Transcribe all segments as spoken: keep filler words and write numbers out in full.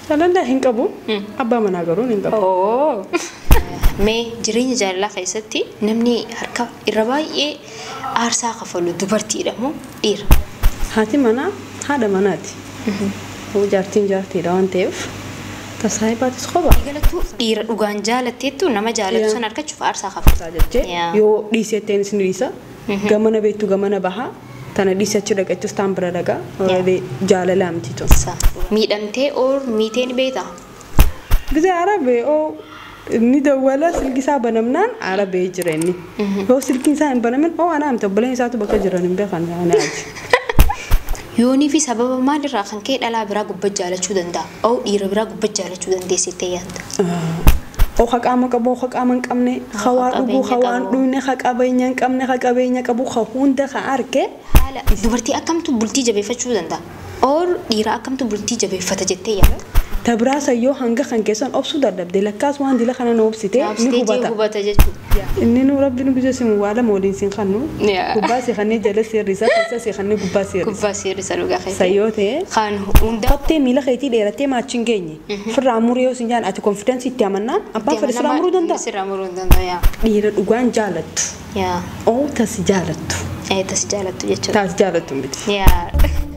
Jaalallee hin qabu. Abbaa manaa garuu hin qabu. Oo. Mee jireenya jaalalaa keessatti namni harka irra baay'ee aarsaa kafalu dubartiidha moo dhiira? Haati manaa haadha manaati. Jaartiin jaartiidha waan ta'eef tasaayibaatis qoba. Galatu dhiira dhugaan jaalatteettu nama jaalatu san argachuuf aarsaa kafalaa jettee yoo dhiisetteen isin dhiisa gamana beektu gamana bahaa tana dhiisachi dhaqachuus taan bira dhagaa jaalala amti tun. Miidhamtee oor miiteen beeta? Gizee arabee oo ni dawwala silki isaa banamnaan arabee jira inni. Yoo silki isaa hin banamin oo ana amta obboleen isaatu bakka jiran hin beekan ana aji. Yoonii fi sababa maalirraa kan ka'e dhalaa biraa gubbaa jaalachuu danda'a? Oo dhiira biraa gubbaa jaalachuu dandeessittee yaadda? Oo haqaama qabu oo haqaama hin qabne hawaa dhuguu hawaan dhuyne haqabeenya hin qabne haqabeenya qabu hunda ka arge. Dubartii akkamtu bultii jabeeffachuu danda'a? Oo dhiira akkamtu bultii jabeeffata jettee yaadda? Tabraa sayyoo hanga kan keessan obsuu dadhabde lakkaas waan dila kana na obsite ni hubata. Hubata jechuudha. Inni nu rabbi nu bisa simu waala moodiin sin kannu. Gubbaa si kannee jala seerrisa keessa si kannee gubbaa seerrisa. Gubbaa seerrisa dhugaa keessa. Sayyoo ta'e. Kan hunda. Fattee miila keetii dheerattee maachiin geenye. Firraa muree yoo sin jaan ati konfidensi itti amannaan abbaan fedhe sirraa muruu danda'a. Sirraa muruu danda'a. Dhiira dhugaan jaalattu. Yaa. Oo tasi jaalattu. Ee tasi jaalattu jechuudha. Tasi jaalattu miti. Yaa.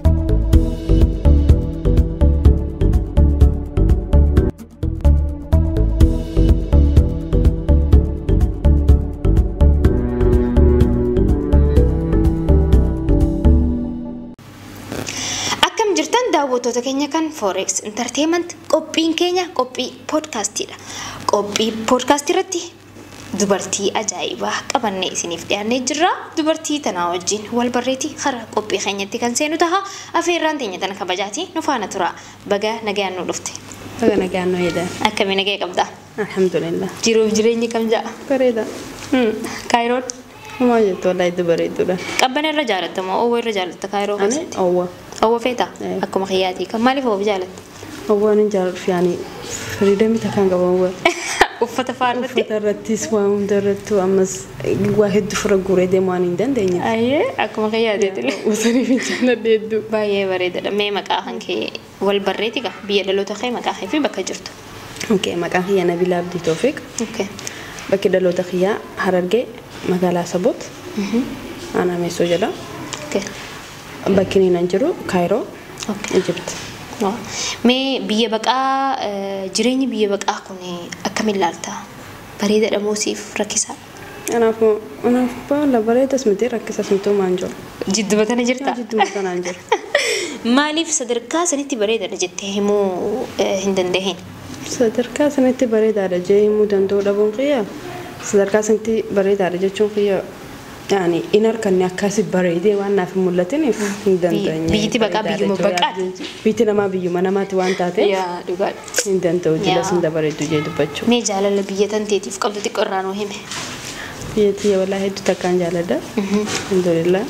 daawwattoota keenya kan Forex Entertainment qophiin keenya qophii podcastiidha. Qophii podcast irratti dubartii ajaa'ibaa qabannee isiniif dhiyaannee jirra. Dubartii tanaa wajjin wal barreeti karaa qophii keenyatti kan seenu taha. Afeerraan teenya tana kabajaati nu faana tura. Baga nagayaan nu dhufte. Baga nagayaan nu eeda. Akkami nagaya qabda? Alhamdulillah. Jiruuf jireenyi kam ja'a? Bareeda. Hmm. Kaayiroon? Maal jettu wallahi dubareedudha. Qabban irra jaalattamoo owwa irra jaalatta Kaayiroo keessatti? Owwa. Owwa feeta? Akkuma xiyyaati. Kan maaliif owwa jaalatta? Owwa ni jaalattu yaani firiidamii takkaan qaba owwa. Uffata faarratti? Uffata irrattis waa hunda irrattu ammas waa hedduu fira guuree deemuu waan hin dandeenye. Ayyee akkuma xiyyaatiitti. Usanii fi jaalladhe hedduu. Baay'ee bareedaadha. Mee maqaa kan kee wal barreeti gaa biyya dhaloota kee maqaa kee fi bakka jirtu? Okay, maqaan kiyya Nabiila Abdii Toofiq. Okay. Bakki dhaloota kiyyaa Harargee magaalaa Sabot. Ana meesoo jedha. Okay. Bakki inni nan jiru Kaayiroo. Okay. Egypt. Mee biyya baqaa jireenyi biyya baqaa kun akkamiin ilaalta? Bareedaadha moo siif rakkisaa? Anaaf anaaf baala bareedas miti rakkisas miti maan jiru. Jidduma tana jirta? Jidduma tanaan jiru. Maaliif sadarkaa sanitti bareedaadha jettee himuu hin dandeenye? Sadarkaa sanitti bareedaadha jee himuu danda'u dhabuun kiyya. Sadarkaa sanitti bareedaadha jechuun kiyya yaani in harkanni akkasi bareedee waan naaf hin mul'atiniif hin dandeenye. Biyyatti baqaa biyyuma baqaati. Biyyatti namaa biyyuma namaati waan taate. Yaa dhugaadha. Hin danda'u jila sun dabareedu jee dubbachuu. Mee jaalala biyya tanteetiif qabdu xiqqoo irraa nuu hime. Biyyatti wallahi hedduu takkaan jaaladha. Alhamdulillah.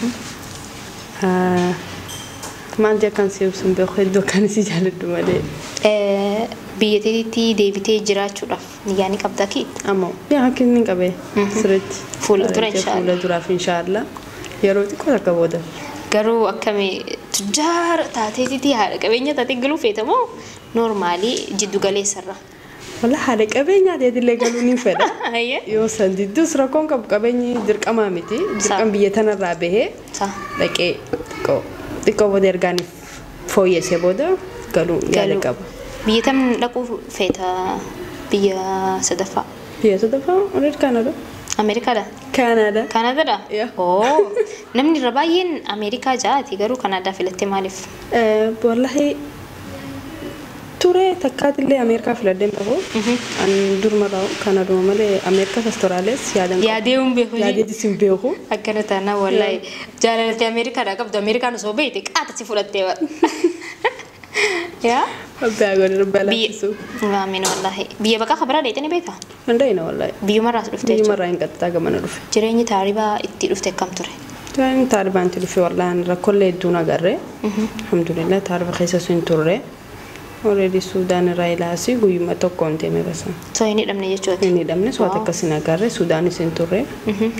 Maal jeekan si ibsuun beeku hedduu akkaan si jaaladhu malee. Biyya teetitti deebitee jiraachuudhaaf niyyaa ni qabda kii? Ammoo yaa hakkin ni qabee sirriitti. Fuula dura inshaAllah. Fuula duraaf inshaAllah. Yeroo xiqqoo takka booda. Garuu akkamii tujjaara taateetitti haadha qabeenya taatee galuu feetamoo noormaalii jiddu galeessarra? Walla haadha qabeenyaa ta'eetillee galuu ni fedha. Yoo san didduus rakkoon qabu qabeenyi dirqamaa miti. Dirqam biyya tanarraa bahee dhaqee xiqqoo xiqqoo booda ergaan fooyyessee booda galuu yaada qaba. Biyya tam dhaquu feeta biyya sadaffaa? Biyya sadaffaa olee Kaanadaa. Ameerikaadha? Kaanadaa. Kaanadaadha? Oo. Namni irra baay'een Ameerikaa ja'aati garuu Kaanadaa filattee maaliif? Wallahi ture takkaatillee Ameerikaa filadheen qabu. An durmarraa Kaanadaa malee Ameerikaa Austraaliyaas yaadan qabu. Yaadee hin beeku. Yaadeetis hin beeku. Akkana taanaa wallahi jaalalatti Ameerikaadhaa qabdu Ameerikaan osoo beekte qaata si fudhattee bara. Ya? Abbaa godhe balaachisu. Amiin wallahi. Biyya baqaa kabiraa dheetanii beektaa? Handayina wallahi. Biyyumarraas dhuftee jechuudha? Biyyumarraa hin qaxxaa gamana dhufe. Jireenyi taaribaa itti dhufte akkam ture? Jireenyi taaribaa itti dhufe wallahi rakkoolee hedduun agarre. Alhamdulillah taariba keessa sun turre. Already Suudaan irraa ilaasii guyyuma tokkoon deeme basa. So hin hidhamne jechuudha? Hin hidhamne soota akkasiin agarre Suudaanis hin turre.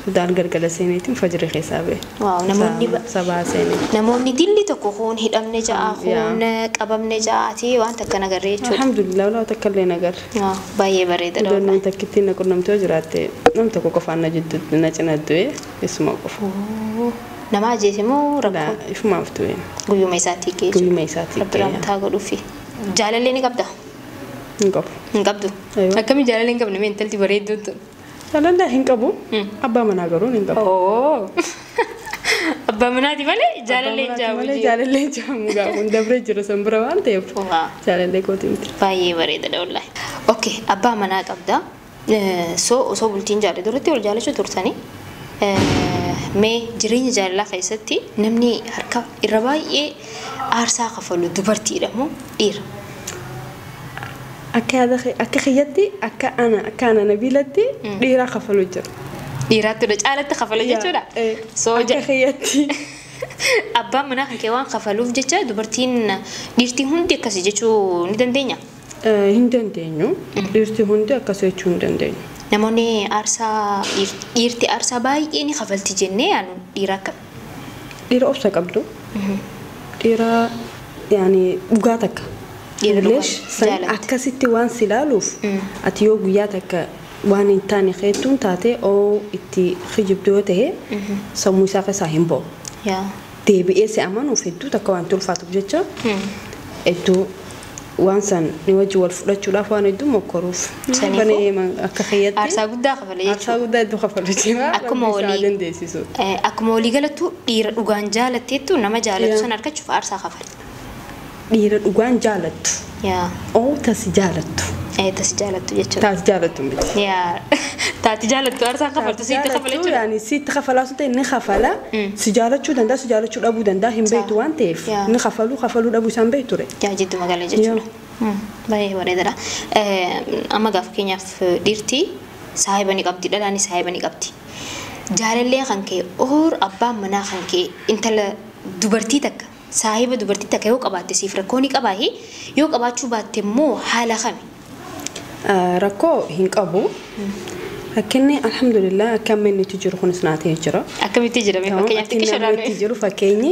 Sudaan galgala seeneetiin fajri keessaa ba'e. Waaw namoonni sabaa seenee. Namoonni dilli tokko kun hidhamne ja'a kun qabamne ja'aati waan takka nagarree jechuudha. Alhamdulillah wala takka illee nagarre. Waaw baay'ee bareeda dha. Namni takkitti na qunnamtee jiraatte namni tokko qofaan na jiddu na cina du'e isuma qofa. Nama ajjeese moo rakkoo? Ifumaaf du'e. Guyyuma isaatii keessa. Guyyuma isaatii keessa. Rabbi ramtaa godhuufi. Jaalallee ni qabda? Hin qabu. Hin qabdu. Akkami jaalallee hin qabne mee intalti bareedduun tun? Jaalallee hin qabu. Abbaa manaa garuu hin qabu. Oo. Abbaa manaati malee jaalallee hin jaamu. Malee jaalallee hin jaamu gaafa dabree jiru san bira waan ta'eef. Jaalallee kooti miti. Baay'ee bareeda wallahi. Okay, abbaa manaa qabda. So osoo bultiin jaalle duratti wal jaalachuu turtanii. Mee jireenya jaalalaa keessatti namni harka irra baay'ee aarsaa kafalu dubartiidha moo dhiira? Akka akka khiyyatti akka ana akka ana nabilatti dhiira kafalu jira. Dhiiraatti dha caalatti kafalu jechuudha. So akka khiyyatti abbaan manaa kan kee waan kafaluuf jecha dubartiin dhiirtii hundi akkasii jechuu ni dandeenya? Hin dandeenyu. Dhiirtii hundi akkasii jechuu hin dandeenyu. Namoonni aarsaa dhiirti aarsaa baay'ee ni kafalti jennee yaanu dhiira akkam? Dhiira obsa qabdu. Dhiira yaani dhugaa takka. Leesh san akkasitti waan silaaluuf ati yoo guyyaa takka waan hin taane keettuun taate oo itti khijibdu yoo ta'e sammuu isaa keessaa hin ba'u. Deebi'ee si amanuuf hedduu takka waan tulfaatuuf jecha hedduu waan san ni wajji wal fudhachuudhaaf waan hedduu mokkoruuf. Akka khiyyatti aarsaa guddaa kafale jechuudha. Aarsaa guddaa hedduu kafalu jira. Akkuma walii akkuma walii galattu dhiira dhugaan jaalatteettu nama jaalatu san argachuuf aarsaa kafale. Dhiira dhugaan jaalattu. Yaa. Oo tasi jaalattu. Eh tasi jaalattu jechuudha. Taasi jaalattu miti. Yaa. Taati jaalattu aarsaa kafaltu sitti kafala jechuudha. Yaani sitti kafalaa sun ta'e ni kafala. Si jaalachuu danda'a si jaalachuu dhabuu danda'a hin beektu waan ta'eef ni kafalu kafaluu dhabuu isaan beektu ture. Yaa jiddu magaalaa jechuudha. Baay'ee bareedaadha. Amma gaafa keenyaaf dhiirtii saahiba ni qabdi dhalaanis saahiba ni qabdi. Jaalallee kan kee oor abbaan manaa kan kee intala dubartii takka. Saahiba dubartii takka yoo qabaatte siif rakkoo ni qabaahi yoo qabaachuu baatte immoo haala kami? Rakkoo hin qabu. Rakkinni alhamdulillah akkam inni itti jiru kunis naatee jira. Akkamitti jira mee fakkeenyaaf xiqqoo sharaame? Akkamitti jiru fakkeenyi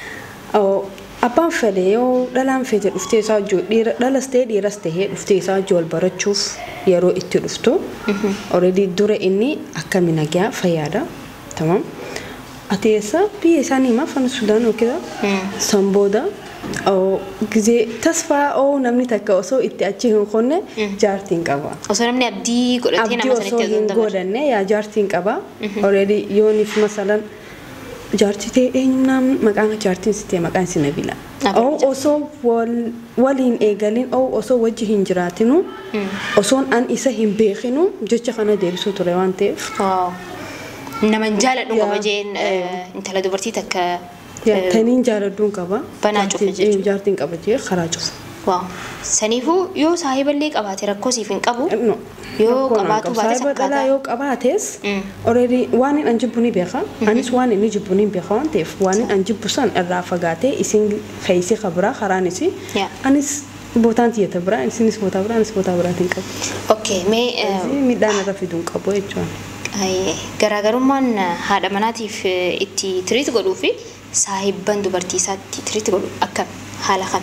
abbaan fedhe yoo dhalaan fedhe dhuftee isaa wajjin dhiira dhalas ta'e dhiiras ta'e dhuftee isaa wajjin wal barachuuf yeroo itti dhuftu already dura inni akkami nagaa fayyaada. Tamam. Ateessa biyya isaanii maaf kan Sudaan ookida Sambooda oo gizee tasfaa oo namni takka osoo itti achi hin qonne jaartiin qaba. Osoo namni abdii godhatee nama sanitti osoo hin godhanne yaa jaartiin qaba. Already yoonif masalan jaartii ta'e eenyumnaan maqaan jaartiin sitee maqaan si Nabila. Oo osoo waliin eegalin oo osoo wajji hin jiraatinu osoon an isa hin beekinu jecha kana deebisuu ture waan ta'eef. Nama jaaladhu qaba jeen intala dubartii takka taniin jaaladhuun qaba. Banaa cufa jechuudha. Jaartiin qaba jee karaa cufa. Waaw. Saniifuu yoo saahiballee qabaate rakkoo siif hin qabu. Yoo qabaatu baate sakkaataa. Yoo qabaates already waan hin anjibbu ni beeka. Anis waan inni jibbu ni beeka waan ta'eef waan hin anjibbu san irraa fagaatee isin keeysi qabraa karaanis anis bootaan tiyyata biraa isinis bootaa biraa anis bootaa biraatiin qabu. Okay mee midhaan irra fiduun qabu jechuudha. Garaagarummaan haadha manaatiif itti tiriit godhuu fi saahibban dubartii isaatti tiriit godhu akkam haala kam?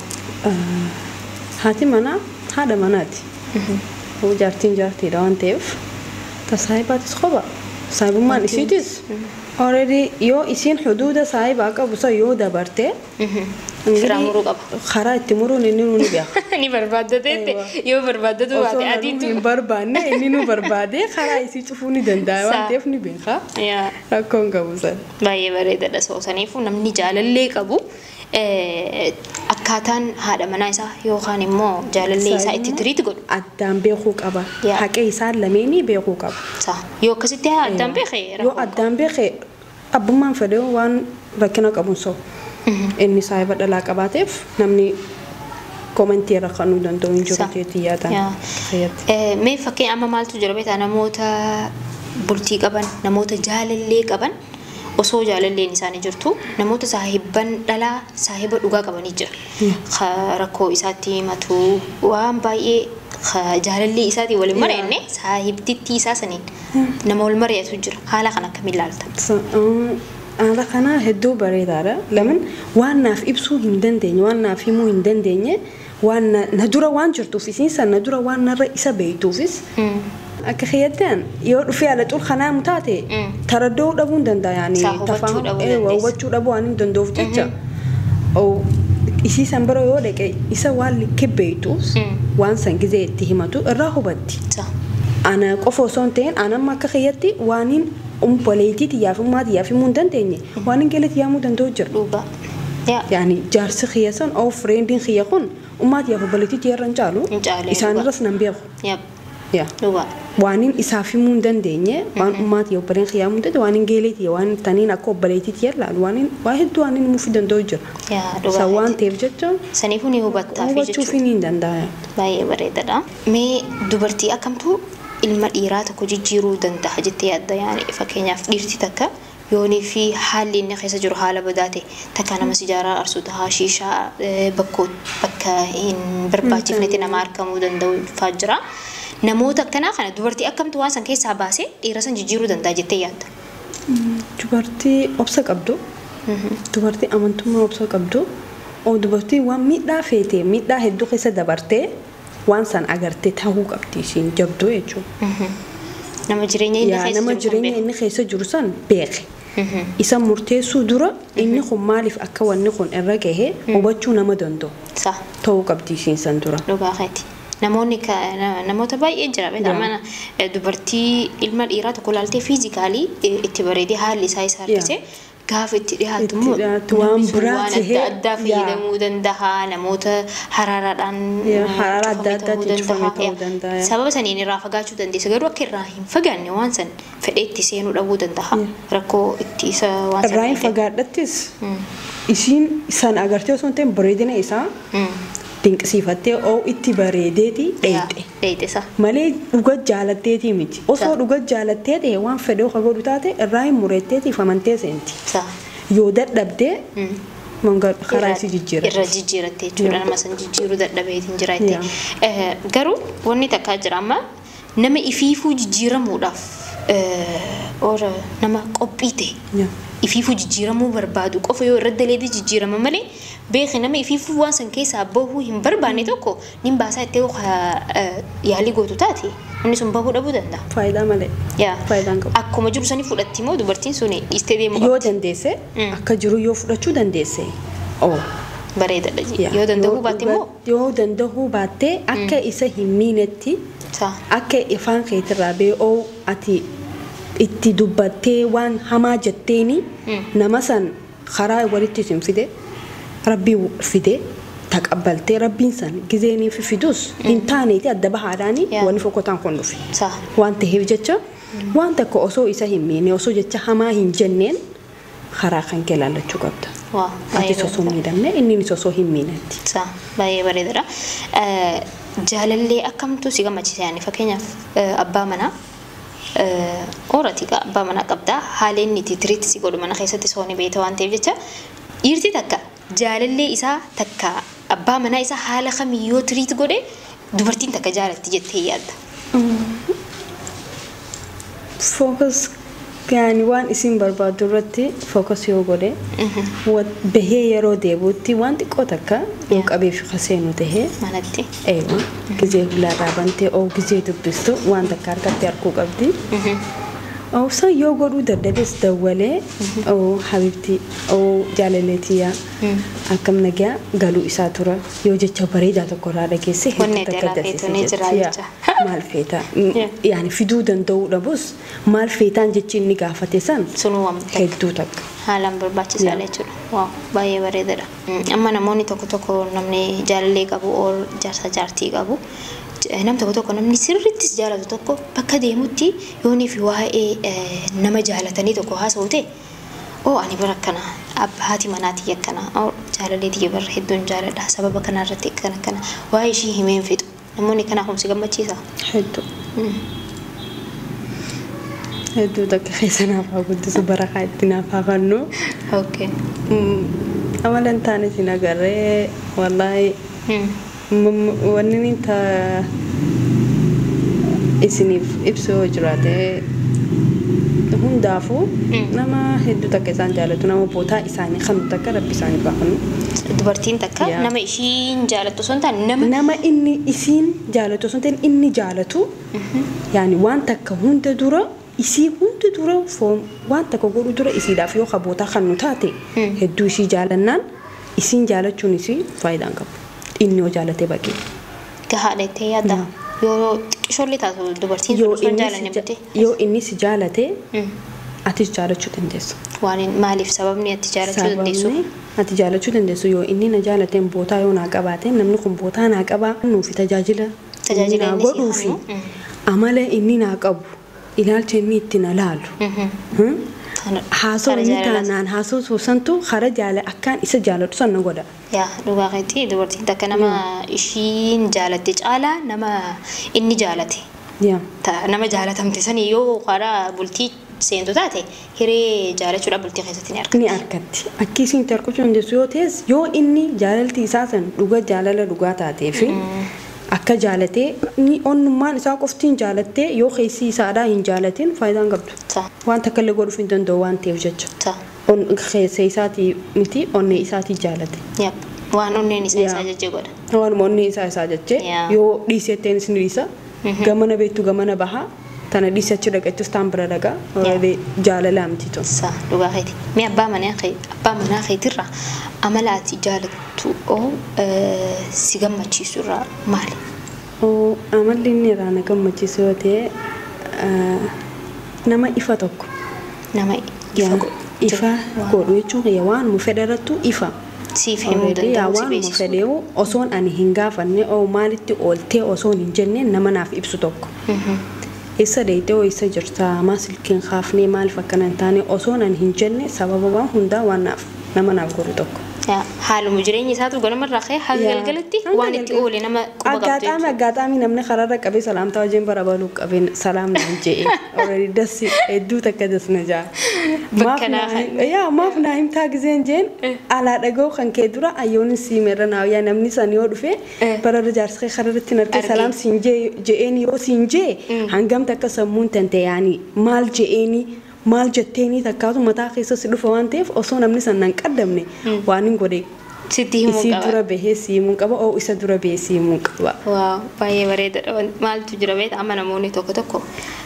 Haati manaa haadha manaati. Jaartiin jaartiidha waan ta'eef tasaahibaatis qoba. Saahibummaan isiitis already yoo isiin xuduuda saahibaa qabu isa yoo dabarte firaa muruu qaba. Karaa itti muruun inni nu beeka. Ni barbaaddate yoo barbaaddatu baate adiitu. Hin barbaanne inni nu barbaade karaa isii cufuu ni danda'a waan ta'eef ni beeka. Rakkoon qabu san. Baay'ee bareedaadha saniifuu namni jaalallee qabu. Akkaataan haadha manaa isaa yookaan immoo jaalallee isaa itti tiriit godhu. Addaan beekuu qaba. Haqee isaan lameenii beekuu qaba. Yoo akkasitti addaan beekee. Yoo addaan beekee abbummaan fedhee waan rakkina qabuun soo. Inni saahiba dhalaa qabaateef namni komentii irra kanuu danda'u hin jiru jeetii yaadaan. Mee fakkii amma maaltu jira beektaa namoota bultii qaban namoota jaalallee qaban osoo jaalalleen isaanii jirtu namoota saahibban dhalaa saahiba dhugaa qabanii jira. Rakkoo isaatti himatu waan baay'ee jaalallee isaati waliin mari'anne saahibtittii isaa saniin nama wal mari'atu jira haala kana akkamiin ilaalta? Haala kana hedduu bareedaadha. Lamin waan naaf ibsuu hin dandeenye waan naaf himuu hin dandeenye waan na dura waan jirtuuf isiin san na dura waan narra isa beektuufis akka khiyyatan yoo dhufee ala xul kanaa mutaate taraddoo dhabuun danda'a yaani tafahum ee hubachuu dhabuu waan hin danda'uuf jecha oo isii san bira yoo dhaqe isa waan likkee beektuus waan san gizee itti himatu irraa hubatti. Ana qofa osoo hin ta'in anamma akka khiyyatti waaniin umpaleetiti yaafummaati yaafimuu hin dandeenye waan hin galetti yaamuu danda'u jira. Yani jaarsi khiyyasan oo friendiin khiyya kun ummaati yaafu baleetiti yarra hin caalu isaan irras nan beeku. Waanin isaafimuu hin dandeenye waan ummaati yaafu baleen khiyyaamuu hin dandeenye waan hin galetti waan taniin akka obbaleetiti yarra waanin waa hedduu waan hin muufii danda'u jira. Isa waan ta'eef jecha saniifuu ni hubattaaf jechuudha. Hubachuuf hin danda'a. Baay'ee bareedaadha. Mee dubartii akkamtu ilma dhiiraa tokko jijjiiruu danda'a jettee yaadda yaani fakkeenyaaf dhiirti takka yoonii fi haalli inni keessa jiru haala badaa ta'e takka nama sijaaraa arsuu tahaa shiishaa bakkoo bakka hin barbaachifnetti nama argamuu danda'u fa'aa jira. Namoota akkanaa kana dubartii akkamtu waan san keessaa baasee dhiira san jijjiiruu danda'a jettee yaadda? Dubartii obsa qabdu. Dubartii amantummaa obsa qabdu. Oo dubartii waan miidhaa feetee miidhaa hedduu keessa dabartee waan san agartee ta'uu qabdi isiin jabduu jechuudha. Nama jireenya inni keessa jiru nama jireenya inni keessa jiru san beeke. Isa murteessuu dura inni kun maaliif akka wanni kun irra gahee hubachuu nama danda'u. Ta'uu qabdi isiin san dura. Dhugaafati. Namoonni namoota baay'ee jira beekama mana dubartii ilma dhiiraa tokko laaltee fiizikaalii itti bareedee haalli isaa isa harkisee gaafa itti dhiyaatu immoo waan biraa ta'ee adda fayyadamuu danda'a namoota haraaraadhaan haraara adda addaatti ta'uu danda'a. Sababa saniin irraa fagaachuu dandeessa garuu akka irraa hin fagaanne waan san fedhee itti seenuu dhabuu danda'a. Rakkoo itti isa waan san irraa hin fagaadhattis isiin san agartee osoo hin ta'in bareedina isaa dinqisiifattee oo itti bareedeeti dheeyxe. Dheeyxisa. Malee dhuga jaalatteetii miti. Osoo dhuga jaalattee ta'e waan fedhee oka godhu taate irraa hin mureetteetiif amantee seenti. Yoo dadhabdee manga karaa isii jijjiirra. Irra jijjiirattee jechuudha nama san jijjiiruu dadhabeetiin jira jettee. Garuu wanni takkaa jira amma nama ifiifuu jijjiiramuudhaaf oora nama qophii ta'e ifiifuu jijjiiramuu barbaadu qofa yoo irra daleedee jijjiirama malee beekni nama ifiifuu waan san keessaa bahuu hin barbaanne tokko nin baasaa itti yaalii gootu taate inni sun bahuu dhabuu danda'a. Faayidaa malee. Faayidaan qabu. Akkuma jiru sanii fudhatti immoo dubartiin sun dhiistee deemuu qabdi. Yoo dandeesse akka jiru yoo fudhachuu dandeesse. Oo. Bareedaadha. Yoo danda'uu baatte immoo. Yoo danda'uu baatte akka isa hin miinetti akka ifaan keetirraa bee'oo ati itti dubbattee waan hamaa jetteeni nama san karaa walitti sin fide rabbii fide taqabbaltee rabbiin san gizeenii fi fidus hin taaneeti adda bahaadhaani wani fokotaan kun dhufe waan ta'eef jecha waan takka osoo isa hin miine osoo jecha hamaa hin jenneen karaa kan kee laallachuu qabda. Ati osoo miidhamne inni osoo hin miinetti. Baay'ee bareedaadha. Jaalallee akkamtu si gammachiisa yaani fakkeenyaaf abbaa manaa ooratii abbaa manaa qabdaa haaleen itti tiriitti si godhu mana keessatti sooni beeta waan ta'eef jecha dhiirti takka jaalallee isaa takka abbaa manaa isaa haala kamiyyoo tiriitti godhe dubartiin takka jaalatti jettee yaadda. Focus yani waan isin barbaadu irratti focus yoo godhe bahee yeroo deebuutti waan xiqqoo takka yoo qabeef kaseenu tahee manatti eewa gizee hulaa dhaabantee oo gizee dubbistu waan takka harkatti harkuu qabdi. أو سو يوغورو دردبس دولة أو حبيبتي أو جاللتيا أكم نجا قالوا إساتورا يوجد شبري جاتو كورا كيسي مال فيتا يعني في دودن دولة بس مال فيتان جتشين نقافة سان سنوام هدوتك halam berbaca sale chur wow baye baredera amma namoni tokko tokko namni jaalle qabu or jaarsa jaartii qabu nam tokko tokko namni sirrittis jaalatu tokko bakka deemutti yooni fi waa'ee nama jaalatanii tokko haasawte oo ani barakkana abbaati manaati yakkana oo jaalaleeti bar hedduun jaaladha sababa kana irratti kana kana waa'ee shi himeen fitu namoni kana humsi gammachiisa hedduu هدو دك خيسنا فاقود سبرا خايتنا فاقنو اوكي اولا تاني سينا قري والله wanni ta isinif ibso jiraate hundaafu nama hedduu takka isaan jaalatu nama bootaa isaanii kan takka rabbi isaanii baafanu dubartiin takka nama ishiin jaalatu sun ta'an nama nama inni isiin jaalatu sun ta'an inni jaalatu yaani waan takka hunda dura isii hunda dura foon waan takka godhu dura isiidhaaf yoo kabootaa kan nu taate hedduu isii jaalannaan isiin jaalachuun isii faayidaan qabu inni yoo jaalatee bakkee gahaadha itti yaada yoo xiqqishoollee taatu dubartiin sun jaalanne bitte yoo inni si jaalate ati jaalachuu dandeessu waan maaliif sababni ati jaalachuu dandeessu ati jaalachuu dandeessu yoo inni na jaalateen bootaa yoo naa qabaate namni kun bootaa naa qabaa nuufi tajaajila tajaajila inni godhuufi amala inni naa qabu ilaalcha inni itti na laalu haasoo inni taanaan haasoo suusantu hara jaala akkaan isa jaalatu sanna godha yaa dhugaa keetti dubartiin takka nama ishiin jaalatte caalaa nama inni jaalate yaa nama jaalatamte sanii yoo hara bultii seentu taate hiree jaalachuudha bultii keessatti ni argatti ni argatti akkisiin tarkuchuu dandeessu yoo ta'es yoo inni jaalalti isaa san dhuga jaalala dhugaa taatee fi akka jaalatee ni onnummaan isaa qoftiin jaalattee yoo keessi isaadhaa hin jaalatin faayidaan qabdu waan takka illee godhuuf hin danda'u waan ta'eef jecha on keessa isaatii miti onnee isaatii jaalate waan onneen isaa isaa jechee godha waan onnee isaa isaa jechee yoo dhiisetteen isin dhiisa gamana beektu gamana bahaa tana dhiisachi dhaqachus taan bira dhagaa warree jaalala miti ton sa dhugaa keeti mi abbaa manaa kee abbaa manaa keetirraa amala ati jaalattu oo si gammachiisu irraa maali oo amalli inni irraa na gammachiisu yoo ta'e nama ifa tokko nama ifa godhu jechuun waan mu federattu ifa siif himuu danda'u waan mu fedheewu osoon ani hin gaafanne oo maalitti ooltee osoon hin jenne nama naaf ibsu tokko isa deeytee oo isa jirta maasilkiin kaafnee maaliif akkana hin taane osoon ani hin jenne sababa waan hundaa waan naaf nama naaf godhu tokko haaluma jireenya isaatu ganama irraa ka'ee haga galgalatti waan itti oole nama quba qabdu aggaataami aggaataami namni kararra qabee salaamtaa wajjin bara baluu qabeen salaam naan je'e already dassi hedduu takka dasna jaa yaa maaf naa himtaa giseen jeen alaa dhagoo kan kee dura ayyoon siimerra naa yaa namni san yoo dhufe bararra jaarsee kararratti narkee salaam siin je'een yoo siin je'e hangam takka sammuun tante yaani maal je'eeni maal jetteeni takkaatu mataa keessa si dhufa waan ta'eef osoo namni san nan qaddamne waan hin godhe sitti himuu qaba isi dura bahee siimuu qaba oo isa dura bahee siimuu qaba waaw baay'ee bareedaadha maaltu jira beekta amma namoonni tokko tokko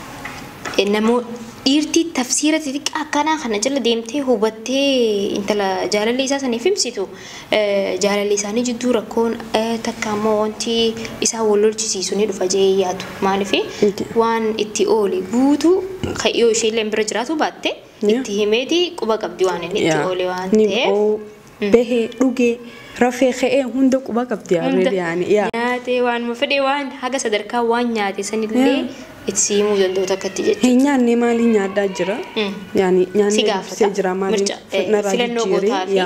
namoo dhiirtii tafsiira xixiqqaa akkanaa kana jala deemtee hubattee intala jaalalli isaa saniif himsitu jaalalli isaanii jidduu rakkoon takka ammoo wanti isaa wal lolchisiisu ni dhufa jee yaadu maaliif waan itti oole guutuu yoo ishee illee bira jiraatu baatte itti himeeti quba qabdi waan inni itti oole waan ta'eef bahee dhugee rafee ka'ee hunda quba qabdi yaani nyaatee waan fedhe waan haga sadarkaa waan nyaate sanillee itti himuu danda'u takkatti jechuudha. Hin nyaanne maali nyaaddaa jira? Yaani nyaanne se jira maali filannoo gootaa fi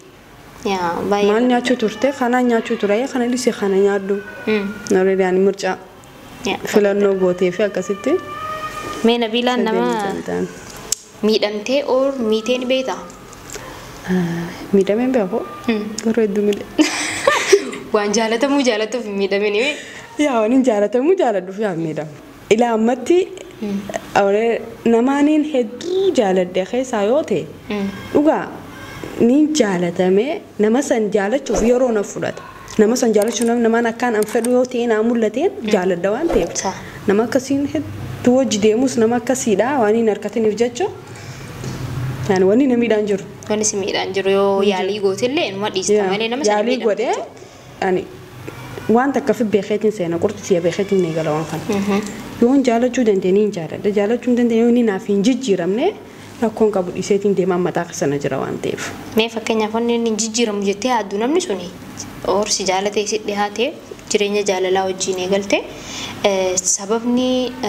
maal nyaachuu turte kana nyaachuu ture kana dhise kana nyaaddu. Naree yaani mirca filannoo gootee fi akkasitti. Mee Nabiilaan nama miidhamtee oor miitee ni beektaa? Miidhameen beekoo? Garuu hedduu miidhe. Waan jaalatamuu jaalatuuf miidhamee ni beeku? Yaa waan hin jaalatamuu jaaladhuuf yaa miidhamu. Ila ammatti awre namaaniin hedduu jaaladde keessaa yoo ta'e dhugaa ni jaalatame nama san jaalachuuf yeroo na fudhata nama san jaalachuuf namaan akkaan an fedhu yoo ta'e naa mul'ateen jaaladda waan ta'eef nama akkasiin hedduu wajji deemus nama akkasiidha waan hin harkataniif jecha yaani wanni na miidhaan jiru wanni si miidhaan jiru yoo yaalii gootillee numa dhiista malee nama san yaalii godhee yaani waan takka fi beekeetiin seena qurxisiya beekeetiin ni gala waan kana yoon jaalachuu dandeenye hin jaaladha jaalachuu dandeenye yoo inni naaf hin jijjiiramne rakkoon qabu dhiiseetiin deemaa mataa sana jira waan ta'eef. Mee fakkeenyaaf wanni inni jijjiiramu jettee yaaddu namni suni orsi jaalatee si dhiyaate jireenya jaalalaa wajjin eegalte sababni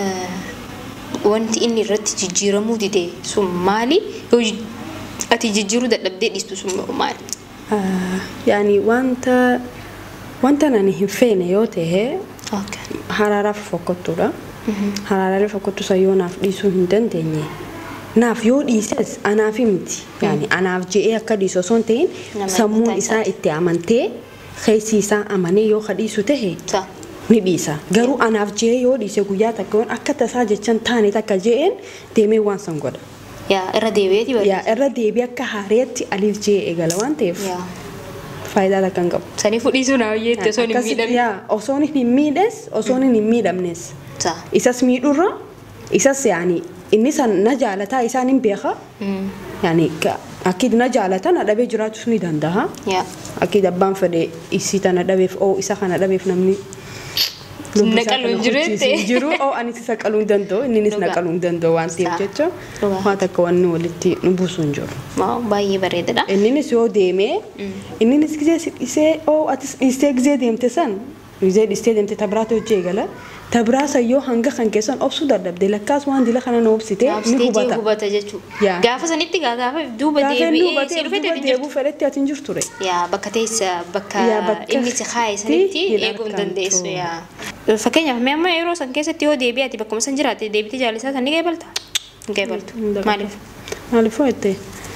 wanti inni irratti jijjiiramuu dide sun maali yoo ati jijjiiruu dadhabdee dhiistu sun maali? Yaani wanta wanta nani hin feene yoo ta'e haraaraaf fokkottuudha. Haraaraaf fokkottu sayyoo naaf dhiisuu hin dandeenye. Naaf yoo dhiises anaaf miti. Yaani anaaf je'ee akka dhiisu osoo hin ta'in sammuun isaa itti amantee خيسيسا أماني يو خديسو تهي صح نديسا غيرو أنا أفجي يو ديسا قويا تكون أكتا ساجة چن تاني تكا جين ديمي وان سنقود يا إرى ديبيتي يا إرى ديبيا كهاريتي أليف جي إيغالوان تيف يا فايدة تكن قب سني فوديسو ناوية تسوني ميدم يا أصوني نميدس أصوني نميدمنس صح إساس ميدورا إساس يعني إنسان نجالتا إسان بيخا يعني أكيد نجالتا ندبي جرات سني دندها يا أكيد أبان فدي إسيتا ندبي أو إساخا ندبي نمني نقلون جريتي جرو أو أني تسكالون دندو إني نسنقالون دندو وانتي بجتشو ما تكون ولتي نبوسون جر ما باي بريد لا إني نسيو ديمي إني نسكزي إسي أو أتس إستيكزي ديم تسن يزيد استيدم تتبراتو جيغلا تبراسا يو هنگا خنكسان أبسو دردب دي لكاس وان دي لخانا نوبسيتي نهوبتا نهوبتا جيتشو غافا سنتي غافا دوبا ديبي سيرفي دوبا ديبو فرتي أتنجر توري يا بكا تيسا بكا إني تخاي سنتي إيقون دنديسو يا فكينيا ميما يرو سنكيسا تيو ديبي أتي بكم سنجراتي ديبي تجالسا سني قبلتا قبلتو مالف مالفو أتي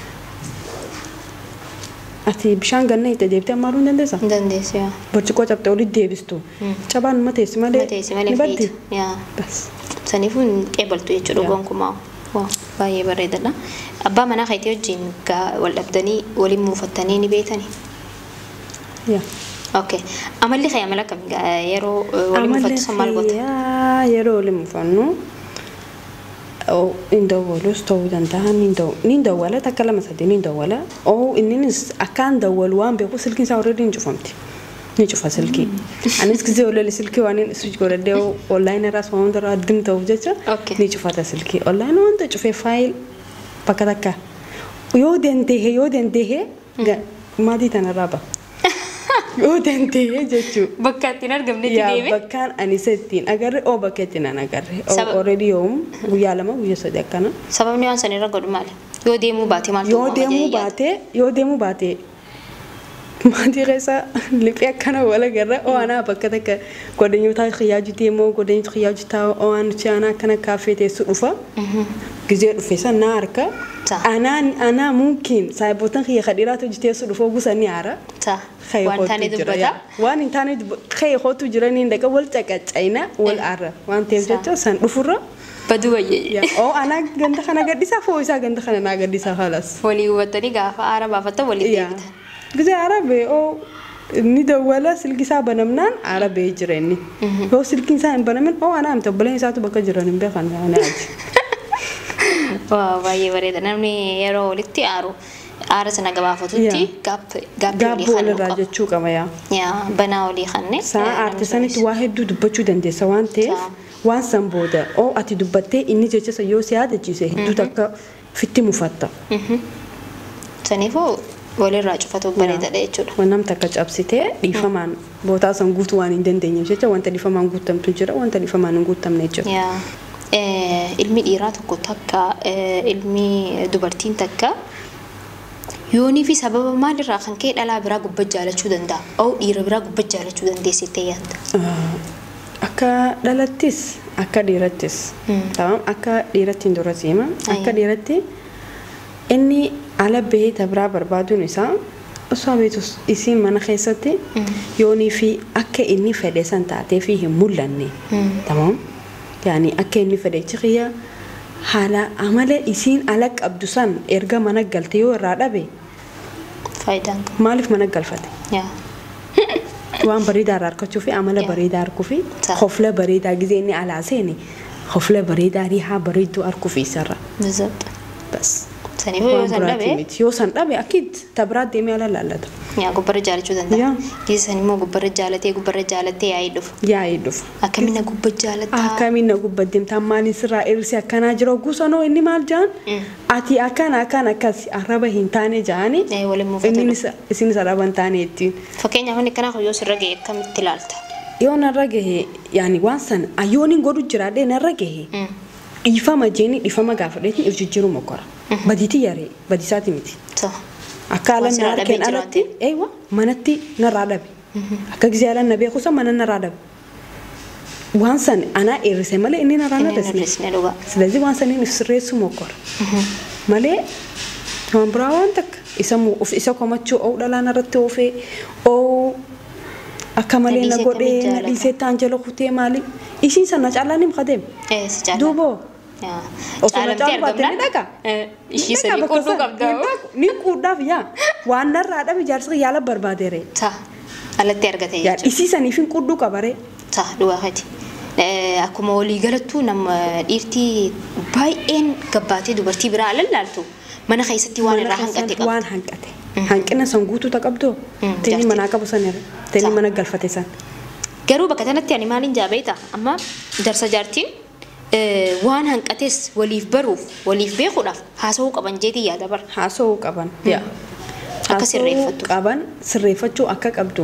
أتي بشان غنى يتديبتي أمارون دندسا دندس يا برشقو تبتو لي ديبستو شبان ما تيسي مالي ما تيسي مالي فيت يا بس سنيفون قبلتو يجرو غونكو ماو وا باي بريد لا أبا منا خيتي وجين كا والأبدني ولي مفتنيني بيتني يا اوكي أمال لي خي أملا كم يرو ولي مفتس مال بوت يا يرو ولي مفنو أو إندو ولوس تو دنتها نيندو نيندو ولا تكلم سدي نيندو ولا أو إننس أكان دول وان بيقول سلكين ساوري نجوا فهمتي نجوا فسلكي أنا إسكزي ولا لسلكي وانين سويج كورة ديو أونلاين راس وان درا دم توججة نجوا فتا سلكي أونلاين وان تجوا في فايل بكتاكا يو دنته يو دنته ما دي تنرابا يو دنته جتشو بكاتين أرجم نتي يا ديبي بكان أني ستين أجر أو بكاتين أنا أجر أو already يوم ويا لما ويا صدق كنا سبب نيوان سني رجل مال يو ديمو باتي مال يو ديمو باتي يو ديمو باتي ما دي غيسا لبيا كنا ولا جرا أو أنا بكتك قدني يوتا خياج ديمو قدني خياج تاو أو أنا شانا كنا كافيه تسوفا جزير فيسا ناركا أنا أنا ممكن سايبوتن خي خديرات وجتي سوفا بوساني عارا خي وانتاني دبتا وان انتاني خي خوتو جراني ndaka waltaka china wal ara wan temjeto san dufura بدوي ya oh ana ganda khana gadisa fo isa ganda khana na gadisa khalas ولي وطني غافا عربا فتا ولي ديبتا غزي عربي او ni dawala silki sa banamnan arabe jirani ho silki sa banamen oh ana am tabbalin sa to baka jirani be khana ana aji wa wa yewareda namni yero litti aro أرسنا جوافة تي جاب جاب جاب ولا راجع شو كما يا يا بنا ولي خنّي سا أرتسانة واحد دو دبتشو دندي سوان تي وان سامبودا أو أتي دبتة إني جالسة سيو سيادة جيسه دو تك فتي مفتا سنيفو ولا راجع فتو بريدة ليشون ونام تكج أبسيته ليفمان بوتا سانغوت وان إندن دنيا شيء وان تلي فمان غوتام تجرا وان تلي فمان غوتام نيجر يا علمي إيرات كتاكا علمي دبرتين تكا يوني في سبب ما اللي راخن كي لا برا قبة جالة شو دندا أو إير برا قبة جالة شو دندي ستيات أكا دلتيس أكا ديرتيس تمام أكا ديرتين دورتيما أكا ديرتي إني على بيت برا بربادو نساء أصابيتوس اسم من خيستي يوني في أكا إني فديسان تعطي فيه مولاني تمام يعني أكا إني فديتي حالا عمله إسين علىك أبدوسان إرجع منك قلتيو الرادبي فايدان مالف منك قلفتي يا وان بريد أركو شوفي عمله بريد أركو في خفلة بريد أجزيني على عسيني خفلة بريد ريحة بريد أركو في سرة بالضبط بس سني هو يوصل لبي يوصل لبي أكيد تبرد دمي على لا لا يا قبر رجال شو دندا كي سني مو قبر رجال تي قبر رجال تي عيدف يا عيدف أكملنا قبر رجال تا أكملنا قبر دم تماني سرا إرسي أكنا جرو قصانو إني مال جان أتي أكنا أكنا كاسي أربعة هنتاني جاني أي ولا مو إني نس إني سرابا تاني تين فكيني هوني كنا خو يوصل رجع كم تلالته يوم الرجع يعني وانسان أيوني قدو جرادة الرجع إفهم جيني إفهم قافلتني إفجيرو مكورا بديتي ياري بدي ساتي ميتي صح أكالا نار كن ألتي أيوة منتي نرادب أكجزي على النبي خصوصا من نرادب وانسان أنا إرسل ماله إني نرادب بس سلزي وانسان إني سريسو مكورا ماله هم براوان تك إسمو إسا كمتشو أو لا نرتو في أو Akkamalee na godhee na dhiisee taanjala kutee maali? Isiin sana caallaan hin qadeem. Eh si caallaan. Duuboo. Osoo na caalu baatee ni dhaqa. Ishii sadi quudhuu qabda. Ni quudhaaf yaa. Waan narraa dhabe jaarsa yaala barbaadeere. Ta alatti argate jechuudha. Isii saniif hin quudhuu qabare. Ta dhugaafati. Akkuma walii galattuu nama dhiirtii baay'een gabbaatee dubartii biraa lallaaltu mana keessatti waan irraa hanqate qabdu. Waan hanqate. Hanqina san guutuu taqabdoo. Teni mana qabu sanirra. Teni mana galfate san. Garuu bakka kanatti ani maaliin jaabeeta amma darsa jaartiin waan hanqates waliif baruuf waliif beekuudhaaf haasawuu qaban jeetii yaada bar. Haasawuu qaban. Yaa. Akka sirreeffatu. Qaban sirreeffachuu akka qabdu.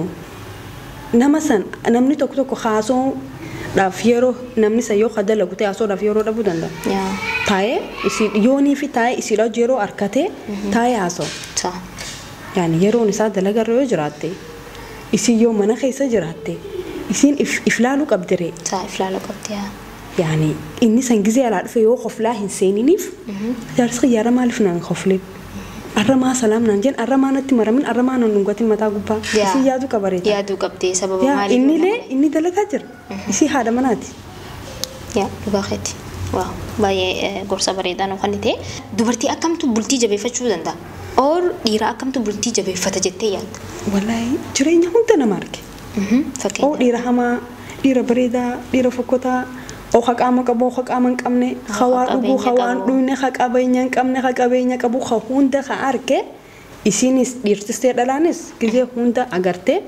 Nama san namni tokko tokko haasawuu dhaaf yeroo namni san yoo kadala gutee haasawuudhaaf yeroo dhabuu danda'a. Yaa. Taa'ee isi yoonii fi taa'ee isiidha yeroo harkatee taa'ee haasawu. Ta. Yani yeroon isaa dalagarra yoo jiraatte isin yoo mana keessa jiraatte isin iflaaluu qabdire. Ta iflaaluu qabdi yaa. Yani inni san gizee alaa dhufe yoo qoflaa hin seeniniif jaarsi xiyyaara maaliif naan qoflee arramaa salaam naan jeen arramaa natti maramin arramaa nan dhungatin mataa gubbaa isin yaaduu qabareeta. Yaaduu qabdee sababa maaliif? Innillee inni dalagaa jira isi haadha manaati. Yaa dhugaafeeti. Waaw baay'ee gorsa bareedaa nu kan ta'e dubartii akkamtu bultii jabeeffachuu danda'a? Or dhiira akkamtu bultii jabeeffata jettee yaadda? Wallahi jireenya hunda nama arge. Fakkeenya. Oo dhiira hamaa, dhiira bareedaa, dhiira fokkotaa, oo haqaama qabu, haqaama hin qabne, hawaa dhuguu, hawaan dhuyne, haqabeenya hin qabne, haqabeenya qabu, hunda ka arge isinis dhiirtistee dhalaanis gizee hunda agartee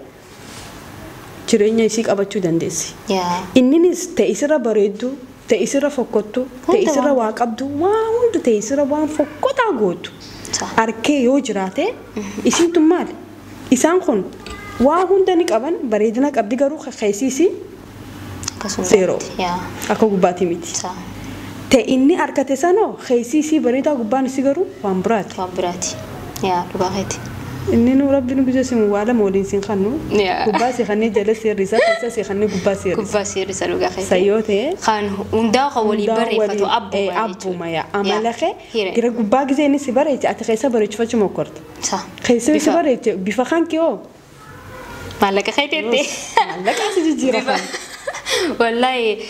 jireenya isii qabachuu dandeessi. Inninis ta'isirra bareeddu, ta'isirra fokkottu, ta'isirra waa qabdu, waa hunda ta'isirra waan fokkotaa gootu. Arkee yoo jiraate isiintu maali? Isaan kun waa hunda ni qaban bareedina qabdi garuu keessisi zero. Akka gubbaati miti. Ta'e inni arkate sanoo keessisi bareedaa gubbaan isi garuu waan biraati. Waan biraati. Yaa dhugaafeeti. Inni nu rabbi nu biyya simu waala mooliin siin kannu gubbaa si kannee jala seerrisa keessa si kannee gubbaa seerrisa. Gubbaa seerrisa dhugaafeeti. Sayyoo ta'e. Kan hundaa kan walii barreeffatu abbuma. Abbuma yaa amala kee gira gubbaa gisee inni si bareeche ati keessa bareechifachuu mokkorta. Keessa si bareeche bifa kan kee oo. Maallaqa keeteette. Maallaqa si jijjiira kan. Wallahi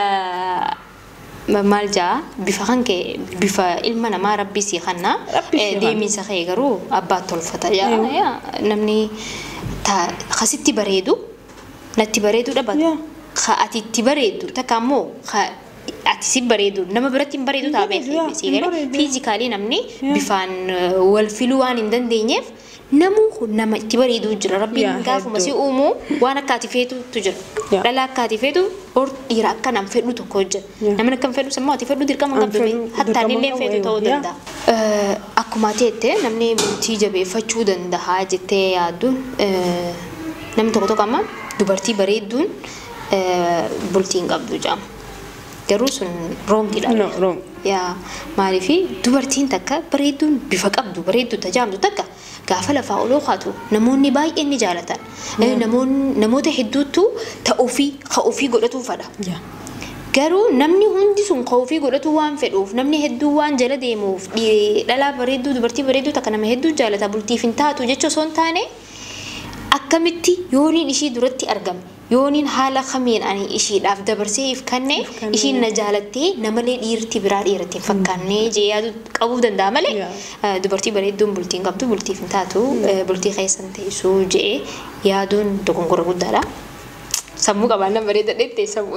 maal jaa bifa kan kee bifa ilma namaa rabbi si kanna deemiinsa kee garuu abbaa tolfata yaa namni khasitti bareedu natti bareedu dhabata kha ati itti bareedu takka ammoo ati si bareedu nama biratti hin bareedu taabee si galee fiizikaalii namni bifaan wal filuu waan hin dandeenyeef namu nama itti bareedu jira rabbiin gaafuma si uumu waan akka ati feetutu jira dhala akka ati feetu or dhiira akka nam fedhu tokko jira namni akka fedhu sammoo ati fedhu dirqama qabdu hatta illee feetu ta'uu danda'a akkuma teette namni bultii jabeeffachuu danda'a jettee yaaddu namni tokko tokko amma dubartii bareedduun bultiin qabdu jaam garuu sun roongidha yaa maaliifi dubartiin takka bareedduun bifa qabdu bareeddu tajaamtu takka gaafa lafaa oloo kaatu namoonni baay'een ni jaalatan namoota hedduutu ta'uufii ka'uufii godhatu fedha garuu namni hundi sun ka'uufii godhatu waan fedhuuf namni hedduu waan jala deemuuf dhalaa bareedduu dubartii bareedduu takka nama hedduu jaalata bultiif hin taatu jecha osoo hin taane akkamitti yooniin ishii duratti argame yooniin haala kamiin ani ishiidhaaf dabarsee if kanne ishiin na jaalattee namalee dhiirti biraa dhiirti fakkaannee jee yaadu qabuu danda'a malee dubartii bareedduun bultiin qabdu bultiif hin taatu bultii keessan teessuu jee yaaduun dogongora guddaadha. Sammuu qabaannaan bareeda dheettee sammuu